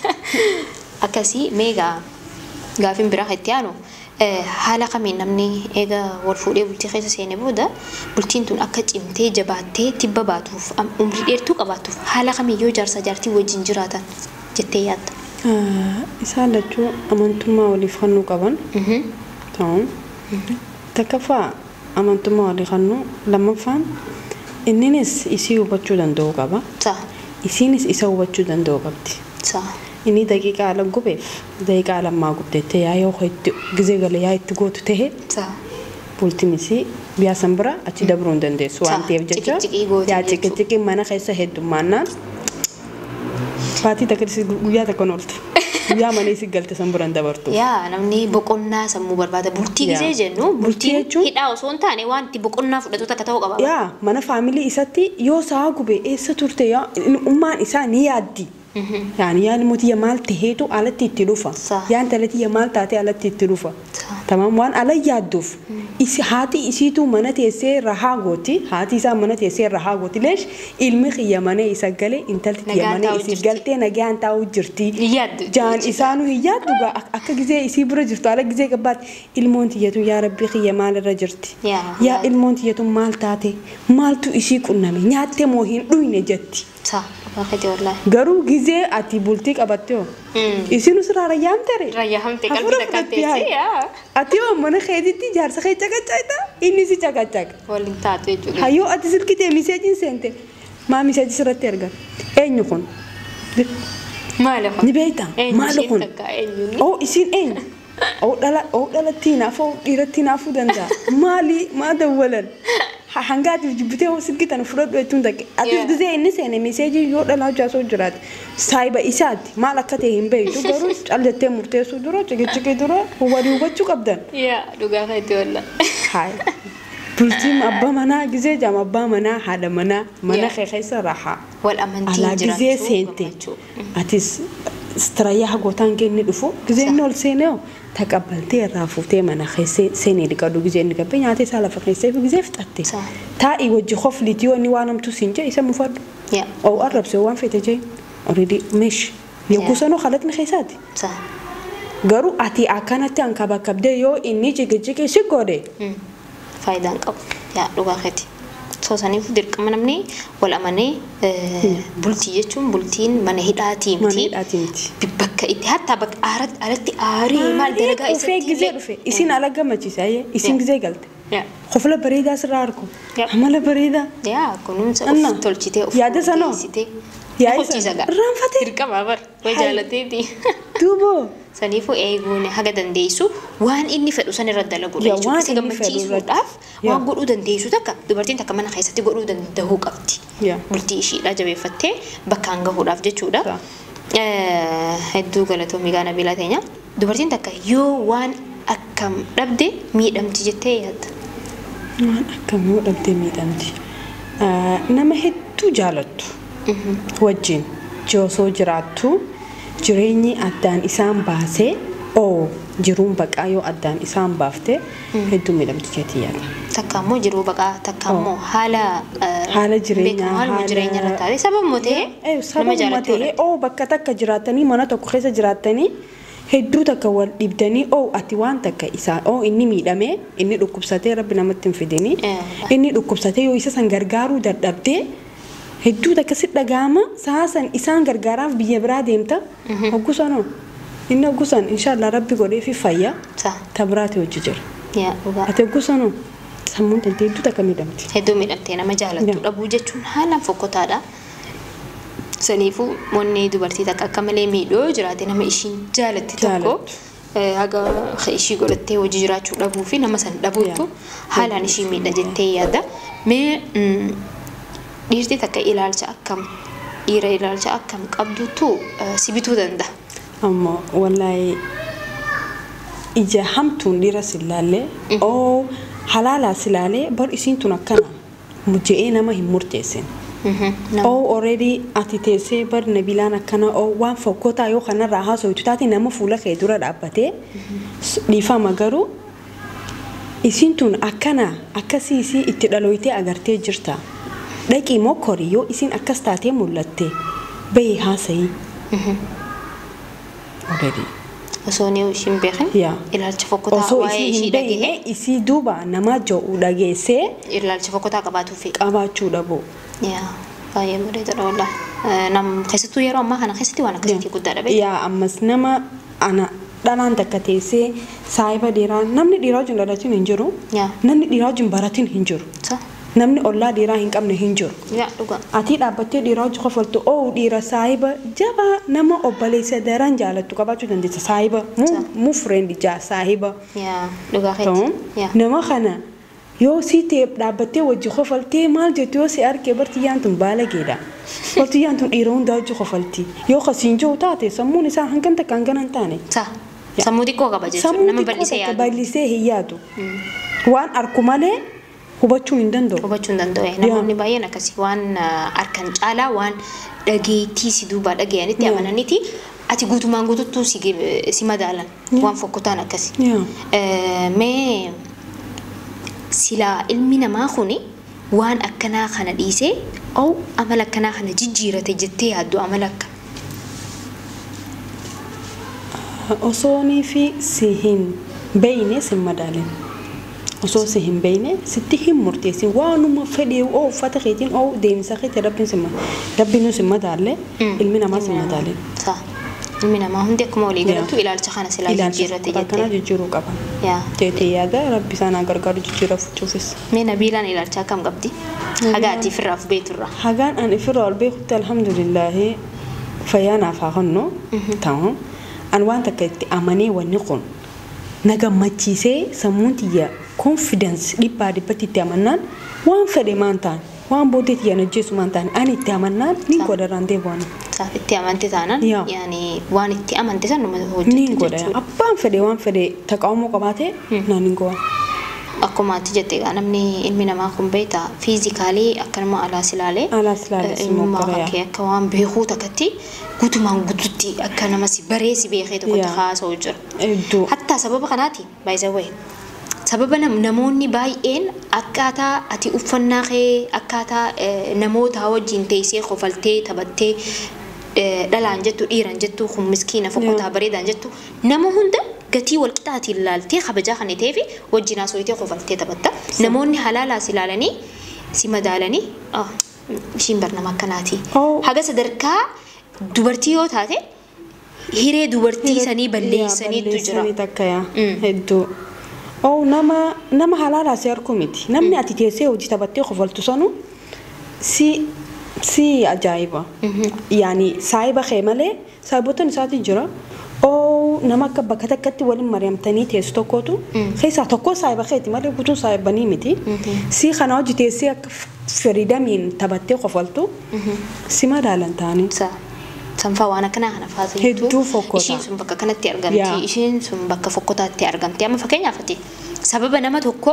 akkasii meegaa gaafin biraa itti aanu haala kamiin namni eega wal fuudhee bultii keessa seenee booda bultiin tun akka cimtee jabaattee tibba baatuuf umrii dheertuu qabaatuuf haala kamiin yoo jaarsa jaartii wajjin jiraatan jettee yaadda? Isaan lachuu amantummaa waliif kennuu qaban ta'uun takkaffaa amantummaa walii kennuu lammaffaan inninis isii hubachuu danda'uu qaba isiinis isa hubachuu danda'uu qabdi. Ini daqiiqaa ala gubeef daqiiqaa lammaa gubdeettee yaa yoo itti gizee gala yaa itti gootu ta'e bultiinisi biyya san bira achi dabruu hin dandeessu waan ta'eef jecha yaa ciqiciqii mana keessa heddummaannaan Fati takka guyyaa takka nooltu. Guyyaa malee si galte san biraan dabartu. Yaa namni boqonnaa sammuu barbaada bultii gisee jennu bultiin hidhaa osoo hin taane wanti boqonnaa fudhatu takka ta'uu qaba. Yaa mana faamilii isatti yoo saa gube eessa turte yaa ummaan isaa ni yaaddi. يعني يعني موتي مال تهيتو على تيتلوفا يعني تلاتي مال تاتي على تيتلوفا تمام وان على يادوف إس هاتي إسيتو منا تيسير رهاغوتي هاتي سا منا تيسير رهاغوتي ليش المخ يمنا يسجله إنت يمنا يسجلتي نجان تاو جرتي جان إسانو ياد دوغا أك جزء يسيبر جرتو على جزء كبات المونتي يتو يا ربي خي مال رجرتي يا المونتي يتو مال تاتي مال تو إشي كنا من ياتي موهين دوينه جتي صح باخدي والله غرو غزي اتي بولتيك اباتيو يسينو سرا ريام تري ريام تي قلبي تكاتي يا اتيو من خيدتي جار سخي تشاكاتا اني سي تشاكاتا ولين تاتي جولي هيو اتي سلكتي ميساجين سنت ما ميساج سرا ترغا اين يكون ما لكم نبيتا ما لكم او يسين اين او دلا او دلا تينا فو ديرتينا فو دندا مالي ما دولن هنقعد جبتيه وسكت أنا فرد بيتوندك أتوقع زي الناس يعني مساجي يقول لا جاسو جرات سايبة إساد ما لكته هم بيتو قروش على تيمور تيسو درا تيجي تيجي درا هو ديوقا شو كبدن يا دوغا خيتي ولا هاي بلتيم أبا منا جزء جام أبا منا هذا منا منا خي خي صراحة والأمانتين على جزء سنتي أتيس استريح قوتان كني دفو جزء نول سنة تقبلتي رافوتي منا خي سنة دكادو جزء نكبي نعطي سالة فخي سيف جزء فتأتي تا يوجه خوف لتيو إني وانا متوسينجا يسمى فرد أو قرب سوان في تجي أريدي مش يوكسانو خلتني خيساتي صح قرو أتي أكانتي أنكبا كبدي يو إني جيجي جيجي شكوري فايدان قب يا لغا خيتي سوساني فدير كمان مني ولا مني بولتي يجون بولتين من هيداتي متي ببكة إتي حتى بك أرد أردت أري مال دلقا إسي وفي جزء وفي إسين على جمتي سايه إسين جزء قلت خفلا بريدة سراركو عملا بريدة يا كونون سأف تولشتي أف يا ده سنو يا إسا رام فتير كمابر وجالتي دي دوبو سنيفو إيغوني حاجة دنديسو وان إني فدو سني رد لقول إيش بس إذا متجيس وداف وان قولوا دنديسو تكا دبرتين تكا من خيستي قولوا دندهو قبتي بلتي إشي لا جبي فتة بكانغ هو راف جتشودا هدو قالتو ميغانا بلاتينيا دبرتين تكا يو وان أكم ربدي ميد أمتي جتة يد وان أكم ربدي ميد أمتي نما هدو جالتو وجين جوسو جراتو jireenyi addaan isaan baasee oo jiruun baqaa addaan isaan baafte hedduu miidhamti jeetii yaada. Takka immoo jiruu baqaa takka immoo haala haala jireenyaa haala jireenya irra taate sababuma ta'ee nama jaallatee oo bakka takka jiraatanii mana tokko keessa jiraatanii hedduu takka wal dhibdanii oo ati waan takka isaa oo inni miidhamee inni dhukkubsatee rabbi namatti hin fidini inni dhukkubsatee yoo isa san gargaaruu dadhabdee hedduu takka si dhagaama saasan isaan gargaaraaf biyya biraa deemta hoggusanoo inni hoggusan inshallah rabbi godhee fi fayya tabraati hojii jira ati hoggusanoo sammuun tantee hedduu takka miidhamti hedduu miidhamtee nama jaalattu dhabuu jechuun haalaan fokkotaadha saniifuu wanni dubartii takka akka malee miidhoo jiraate nama ishiin jaalatti tokko haga ishii godhattee hojii jiraachuu dhabuu fi nama san dhabuutu haalaan ishii miidha jettee yaada mee dhiirti takka ilaalcha akkam dhiira ilaalcha akkam qabdutu si bituu danda'a. Amma wallahi ija hamtuun dhiira silaalee oo halaalaa silaalee bar isiin tun akkana mujjee nama hin murteessin. Oo already ati teessee bar nabilaan akkana oo waan fokkotaa yoo kanarraa haasawwitu taate nama fuula kee dura dhaabbatee dhiifama garuu isiin tun akkana akkasii isii itti dhalooytee agartee jirta. Laki mokori yo isin akkas taatee mul'atte bahi haasayi. Already. Osoo ni ishiin beekan ilaalcha fokkotaa waa'ee ishii dhagee isii duuba nama jo'u dhageessee ilaalcha fokkotaa qabaachuu fi qabaachuu dhabu. Yaa baay'ee bareedaadha wallah. Nam keessattuu yeroo ammaa kana keessatti waan akkasitti guddaadha beeku. Yaa ammas nama ana dhalaan takka teessee saayiba dhiiraa namni dhiiraa wajjin dhalatiin hin jiru namni dhiiraa wajjin baratiin hin jiru. namni ollaa dhiiraa hin qabne hin jiru. Yaa dhugaa. Ati dhaabbattee dhiiraa hojii qofaltu oo dhiira saayiba jabaa nama obboleessa daran jaalattu qabaachuu dandeessa saayiba mu friend jaa saayiba. Yaa dhugaa keeti. Nama kana yoo si ta'e dhaabbattee wajji kofaltee maal jettu yoo si arkee bartiyyaan tun baala geedha. Bartiyyaan tun dhiira hundaa wajji kofalti. Yoo kasiin jiru taate sammuun isaa hangan takka hangan hin taane. Sammuu xiqqoo qaba jechuudha. Nama bal'isee yaadu. Bal'isee hin yaadu. Waan arku malee hubachuu hin danda'u. Hubachuu hin danda'u. Namoonni baay'een akkasii waan arkan caalaa waan dhageettii si duubaa dhagayanitti amananiiti. Ati guutumaan guututtuu si madaalan waan fokkotaan akkasii. Mee silaa ilmi namaa kuni waan akkanaa kana dhiisee oo amala akkanaa kana jijjiirate jettee yaaddu amala akka. Osoonii fi si hin beeyne si madaalin. Osoo si hin beeyne sitti hin murteessin waanuma fedhee oo uffata keetiin oo deemsa keetii rabbiin si rabbiin si madaalle ilmi namaa si madaalin. Ilmi namaa hundi akkuma walii galatu ilaalcha kana silaa jijjiirate jettee. Kana jijjiiruu qaba. Jeetee yaada rabbi isaan gargaaru jijjiirachuufis. Mee Nabiilaan ilaalcha akkam qabdi? Hagaati firraaf beeturra. Hagaan ani firraa ol beekutti alhamdulillaahi fayyaanaaf haa honno ta'u. An waan takka itti amanee wanni kun na gammachiisee sammuun tiyya confidence dhibbaa dhibbatti itti amannaan waan fedhe maan ta'an waan boodee tiyya najjeessu maan ta'an ani itti amannaan ni godharaan deebi'an. Itti amante taanaan yaani waan itti amante san nama hojjetu ni godha. Abbaan fedhe waan fedhe taqaawmoo qabaate naan hin go'a. Akkuma ati jette namni ilmi namaa kun beekta fiizikaalii akkanuma alaas ilaalee alaas ilaalee ilmummaa kan akka waan beekuu takkatti guutumaan guututti akka nama si bareesi beekee tokkotti haasa'u jira. Hattaa sababa kanaati baay'isawwee. Sababa namoonni baay'een akkaataa ati uffannaa kee akkaataa namoota wajjin teessee kofaltee taphattee dhalaan jettu dhiiran jettu kun miskiina fokkotaa bareedaan jettu nama hunda gatii wal qixaatiin ilaaltee kabajaa kan ta'eef wajjin haasawitee kofaltee taphatta. Namoonni halaalaas ilaalanii si madaalanii ishiin barnama akkanaati. Haga sadarkaa dubartii yoo taate hiree dubartii sanii balleessaniitu jira. Hedduu. Oh nama nama halala si arkumiti namni ati teessee hojii taphattee kofaltu sanu si si ajaa'iba yaani saayiba malee saayiboota isaati jira oo nama akka bakka takkatti waliin mari'amtanii teessu tokkotu keessaa tokko saayiba keeti malee guutuu saayibanii miti si kana hojii teessee akka firiidamiin taphattee kofaltu si madaalan taanii. Sanfa waan akkanaa kana faasa hedduu fokkota. Ishiin sun bakka kanatti argamti. Ishiin sun bakka fokkotaatti argamti. Amma fakkeenyaaf ati sababa nama tokko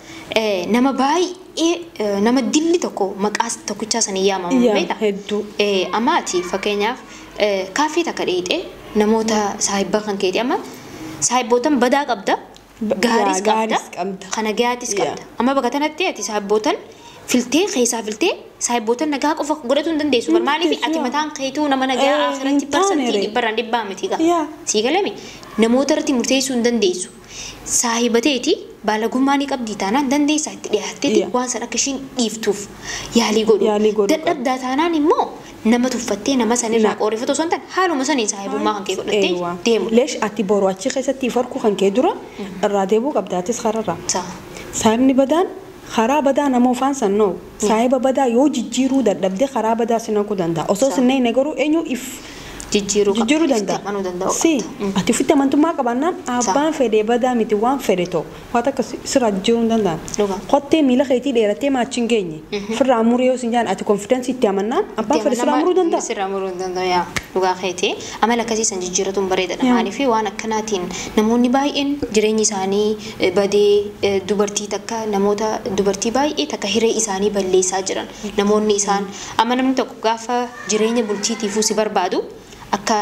nama baay'ee nama dilli tokko maqaa tokkichaa sanii yaamamu beekta. Hedduu. Amma ati fakkeenyaaf kaaffee takka dheedhee namoota saahibban kan keeti amma saahibbootan badaa qabda gaaris qabda kana gaatis qabda. Amma bakka kanatti ati saahibbootan filtee keessaa filtee saahibbootan nagaa qofa godhatu hin dandeessu. Maaliif ati mataan keetuu nama nagaa akhiratti parsantii dhibbarraan dhibbaa miti gaa. Sii galame namoota irratti murteessuu hin dandeessu. Saahibateeti baalagummaa ni qabdi taanaan dandeessaa itti dhiyaatteeti waan san akka ishiin dhiiftuuf yaalii godhu. Dadhabdaa taanaan immoo nama tuffattee nama sanirraa qoorifatu osoo hin taane haaluma saniin saahibummaa kan kee godhattee deemu. Leesh ati boru achi keessatti farkuu kan kee dura irraa deebuu qabdaatis kararraa. Saahibni badaan خراب بدا نمو فانسان نو صاحب بدا يو جيرو در دبده خراب بدا سنكو دندا أصوص الناي نجارو إنيو إف جيرو جيرو دندا سي أتفيت من توما كبرنا أبان فدي بدا متوان فديتو هذا كسر جيرو دندا قطة ميلا خيتي ديرتي ما تشينجيني فراموريو سنجان أتو كونفيدنس يتامنا أبان فدي سرامورو دندا سرامورو دندا يا لغا خيتي أما لكذي سنجي جيرو تنبريد أنا في وانا كناتين نموني باين جريني ساني بدي دوبرتي تكا نموتا دوبرتي باي تكا هيري إساني بلي ساجران نموني إسان أما نمني تكوكافا جريني بلتي تيفوسي بربادو أكا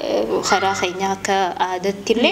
خرا خينيا أكا عادت تلي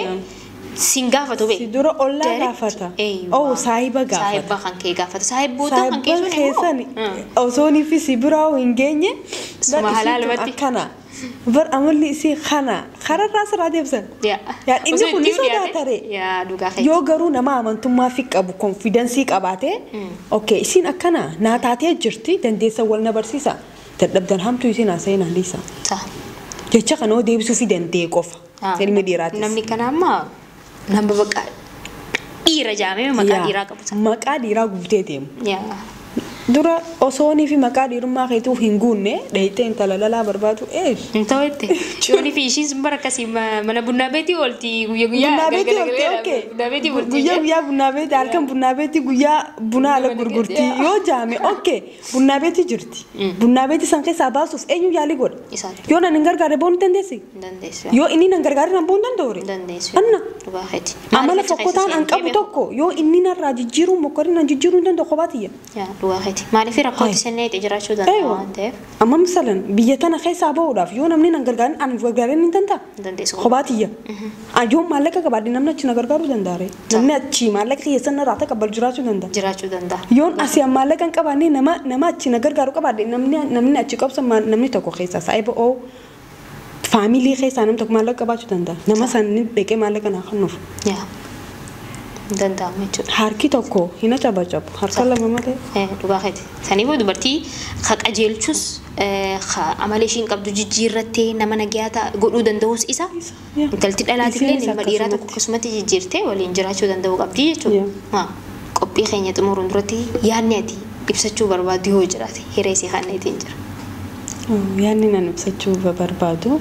سينغافة توبي سيدورا أولا غافتا أو صاحبة غافتا صاحبة خانكي غافتا صاحب بوتا خانكي سوني أو سوني في سيبرا وإنجيني سما حلال بتي أكنا بر أمر لي سي خنا خرا راس رادي بسن يا يعني إنه كل سودا ترى يا دوغا خي يو غرو نما من توم ما فيك أبو confidence أباته أوكي سين أكنا ناتاتي جرتي تندي سوالنا برسيسا تبدأ هم تويسين عسين ليسا صح جتشا كانوا ديبسو في دندي كوفا سلمي ديراتي نمني كنا ما نم ببقى إيرا جامي مكان إيرا كبسا مكان إيرا قبتي تيم يا dura osoonii fi maqaa dhiirummaa keetuu hin guunne dheeytee intala lalaa barbaadu eesh. Intoo itti yooni fi ishiin sun bara akkasii mana bunnaa beetii oolti guyyaa guyyaa. Bunnaa beetii oolti okkee. Bunnaa beetii oolti. Guyyaa guyyaa bunnaa beetii halkan bunnaa beetii guyyaa bunaa ala gurgurtii yoo jaame okkee bunnaa beetii jirti. Bunnaa beetii san keessaa baasuuf eenyu yaalii godha. Yoo nan hin gargaarre boonu dandeessi. Dandeessi. Yoo inni nan gargaarre nan boonu dandoore. Dandeessi. Anna. Dhugaafeeti. Amala fokkotaan an qabu tokko yoo inni narraa jijjiiruu mokkori nan jijjiiruu hin danda'u kophaatiyya. Yaa dhugaafeeti. Maaliif rakkooti seenneeti jiraachuu danda'a waan ta'eef. Amma misalan biyya tana keessaa bahuudhaaf yoo namni nan gargaarin an gargaareen ni danda'a. Dandeessu. Kophaatiyya. Yoo maallaqa qabaadhe namni achi na gargaaruu danda'a. Namni achi maallaqa keessan irraa taqabbal jiraachuu danda'a. Jiraachuu danda'a. Yoon asii maallaqa hin qabaanne nama nama achi na gargaaru qabaadhe namni namni achi qabsan namni tokko keessaa saayiba oo faamilii keessaa namni tokko maallaqa qabaachuu danda'a. Nama san dhaqee maallaqa naa kennuuf. Yaa. Danda'ama jechuudha. Harki tokko hin cabacabu. Harka lama malee. Dhugaafeeti. Saniifuu dubartii ka qajeelchus amala ishiin qabdu jijjiirrattee nama nagayaa godhuu danda'us isa. Intalti dhalaatillee ilma dhiiraa tokko akkasumatti jijjiirtee waliin jiraachuu danda'uu qabdi jechuudha. Qophii keenya xumuruun duratti yaadni ati ibsachuu barbaadu yoo jiraate hiree isii kanneetiin jira. Yaadni nan ibsachuu barbaadu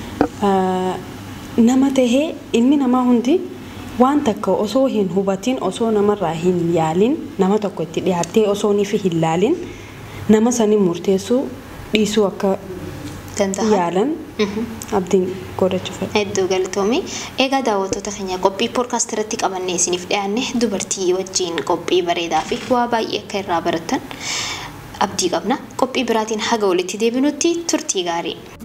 nama tahee ilmi namaa hundi waan takka osoo hin hubatiin osoo namarraa hin yaalin nama tokko itti dhiyaattee osoo niif hin laalin nama sanii murteessuu dhiisuu akka yaalan abdiin godhachuu fedha. Hedduu galatoomii. Egaa daawwattoota keenya qophii poodkaastii irratti qabannee isiniif dhiyaanne dubartii wajjin qophii bareedaa fi waa baay'ee akka irraa barattan abdii qabna. Qophii biraatiin haga walitti deebinutti turtii gaarii.